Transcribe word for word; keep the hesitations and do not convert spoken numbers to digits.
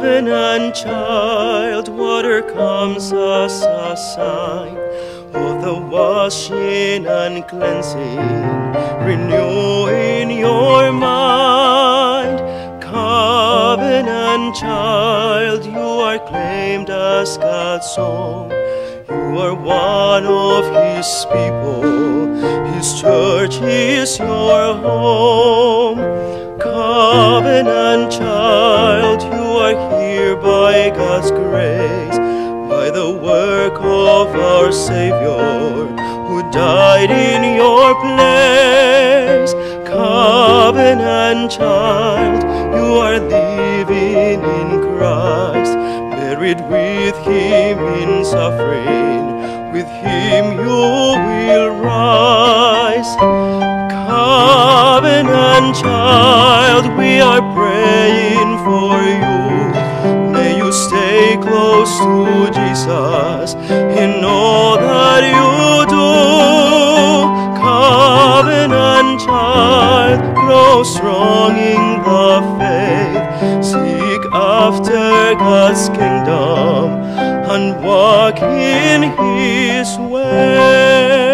Covenant child, water comes as a sign of the washing and cleansing, renewing your mind. Covenant child, you are claimed as God's own. You are one of His people. His church is your home. Covenant child, you are here by God's grace, by the work of our Savior, who died in your place. Covenant child, you are living in Christ, buried with Him in suffering. With Him you will rise. Covenant child, we are praying for you. May you stay close to Jesus in all that you do. Covenant child, grow strong in the faith. Seek after God's kingdom and walk in His way.